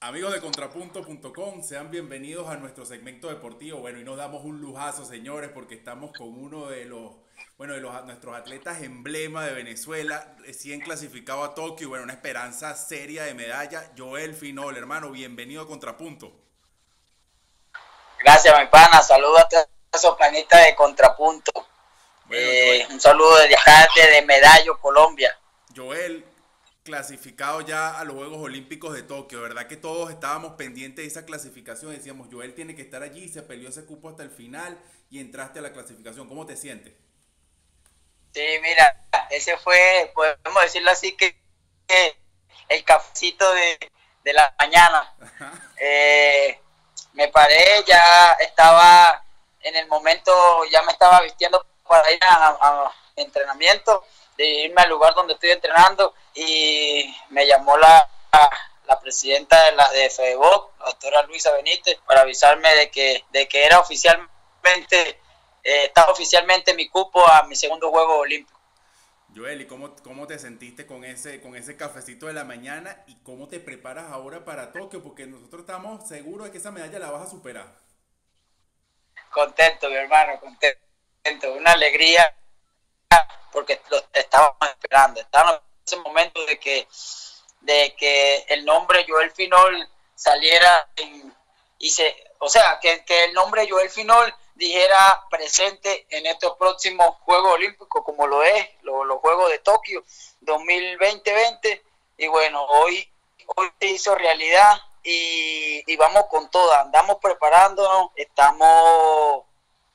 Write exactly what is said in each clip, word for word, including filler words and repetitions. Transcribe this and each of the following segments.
Amigos de contrapunto punto com, sean bienvenidos a nuestro segmento deportivo. Bueno, y nos damos un lujazo, señores, porque estamos con uno de los, bueno, de los, nuestros atletas emblema de Venezuela, recién clasificado a Tokio, y bueno, una esperanza seria de medalla, Joel Finol, hermano, bienvenido a Contrapunto. Gracias, mi pana, saludos a todos esos panistas de Contrapunto. Bueno, eh, Joel, un saludo desde acá, desde Medallo, Colombia. Joel, clasificado ya a los Juegos Olímpicos de Tokio, ¿verdad? Que todos estábamos pendientes de esa clasificación, decíamos, Joel tiene que estar allí, se peleó ese cupo hasta el final y entraste a la clasificación. ¿Cómo te sientes? Sí, mira, ese fue, podemos decirlo así, que, que el cafecito de, de la mañana. Eh, me paré, ya estaba en el momento, ya me estaba vistiendo para ir a, a, a entrenamiento, de irme al lugar donde estoy entrenando, y me llamó la, la presidenta de la de FEDEBOC, la doctora Luisa Benítez, para avisarme de que, de que era oficialmente, eh, estaba oficialmente mi cupo a mi segundo Juego Olímpico. Joel, ¿y cómo, cómo te sentiste con ese, con ese cafecito de la mañana y cómo te preparas ahora para Tokio? Porque nosotros estamos seguros de que esa medalla la vas a superar. Contento, mi hermano, contento, una alegría, porque lo estábamos esperando, estábamos en ese momento de que, de que el nombre Joel Finol saliera en, y se, o sea, que, que el nombre Joel Finol dijera presente en estos próximos Juegos Olímpicos, como lo es, lo, los Juegos de Tokio dos mil veinte, y bueno, hoy, hoy se hizo realidad y, y vamos con todas, andamos preparándonos, estamos,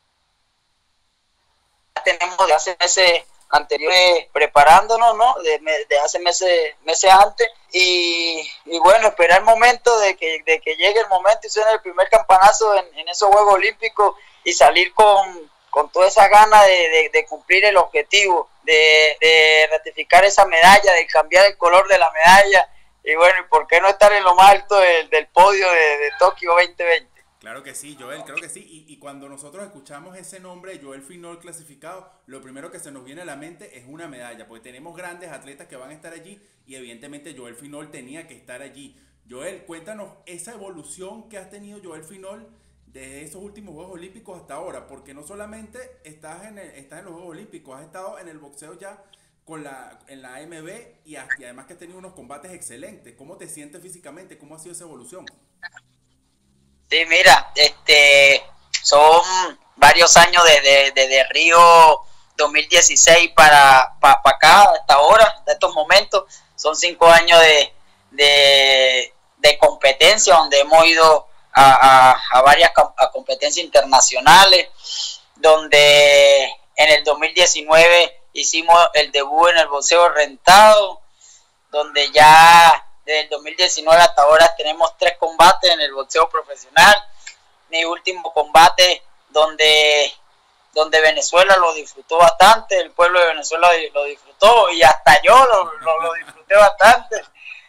tenemos de hace meses anteriores preparándonos, ¿no? De, de hace meses, meses antes, y, y bueno, esperar el momento de que, de que llegue el momento y suene el primer campanazo en, en esos Juegos Olímpicos y salir con, con toda esa gana de, de, de cumplir el objetivo, de, de ratificar esa medalla, de cambiar el color de la medalla, y bueno, ¿y por qué no estar en lo más alto del, del podio de, de Tokio veinte veinte? Claro que sí, Joel, creo que sí. Y, y cuando nosotros escuchamos ese nombre, Joel Finol clasificado, lo primero que se nos viene a la mente es una medalla, porque tenemos grandes atletas que van a estar allí y evidentemente Joel Finol tenía que estar allí. Joel, cuéntanos esa evolución que has tenido Joel Finol desde esos últimos Juegos Olímpicos hasta ahora, porque no solamente estás en, el, estás en los Juegos Olímpicos, has estado en el boxeo ya con la, en la A M B y, y además que has tenido unos combates excelentes. ¿Cómo te sientes físicamente? ¿Cómo ha sido esa evolución? Sí, mira, este, son varios años desde de, de, de Río dos mil dieciséis para, para, para acá, hasta ahora, hasta estos momentos. Son cinco años de, de, de competencia, donde hemos ido a, a, a varias a competencias internacionales, donde en el dos mil diecinueve hicimos el debut en el boxeo rentado, donde ya desde el dos mil diecinueve hasta ahora tenemos tres combates en el boxeo profesional. Mi último combate donde, donde Venezuela lo disfrutó bastante, el pueblo de Venezuela lo disfrutó y hasta yo lo, lo, lo disfruté bastante.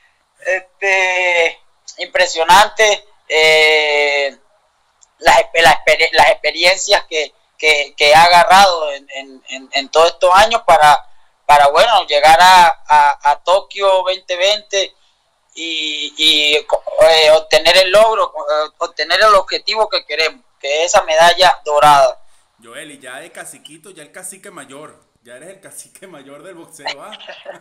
Este, impresionante eh, las, las, las experiencias que, que, que he agarrado en, en, en todos estos años para, para bueno, llegar a, a, a Tokio veinte veinte y, y eh, obtener el logro, eh, obtener el objetivo que queremos, que es esa medalla dorada. Joel, y ya de caciquito, ya el cacique mayor, ya eres el cacique mayor del boxeo, ¿ah?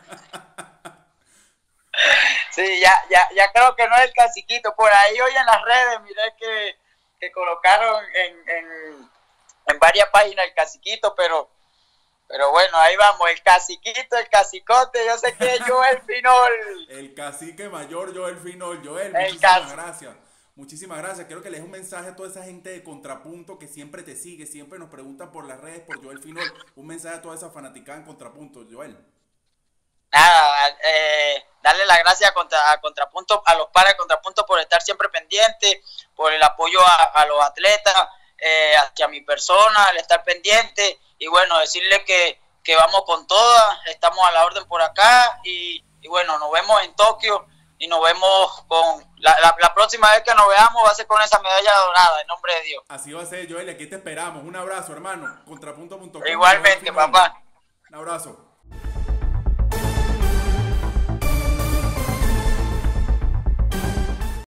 Sí, ya, ya, ya creo que no es el caciquito, por ahí hoy en las redes, miré que, que colocaron en, en, en varias páginas el caciquito, pero Pero bueno, ahí vamos, el caciquito, el cacicote, yo sé que es Joel Finol. El cacique mayor Joel Finol. Joel, el muchísimas cacique. gracias. Muchísimas gracias. Quiero que le des un mensaje a toda esa gente de Contrapunto que siempre te sigue, siempre nos preguntan por las redes, por Joel Finol. Un mensaje a toda esa fanaticada en Contrapunto, Joel. Nada, eh, darle las gracias a, contra, a Contrapunto, a los pares de Contrapunto por estar siempre pendientes, por el apoyo a, a los atletas, eh, hacia mi persona, al estar pendiente. Y bueno, decirle que, que vamos con todas, estamos a la orden por acá y, y bueno, nos vemos en Tokio y nos vemos con, la, la, la próxima vez que nos veamos va a ser con esa medalla dorada, en nombre de Dios. Así va a ser, Joel, aquí te esperamos. Un abrazo, hermano. Contrapunto punto com. Igualmente, papá. Un abrazo.